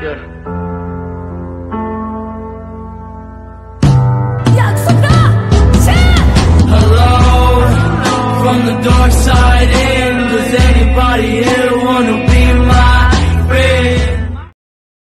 Yeah. Hello, from the dark side in, does anybody hear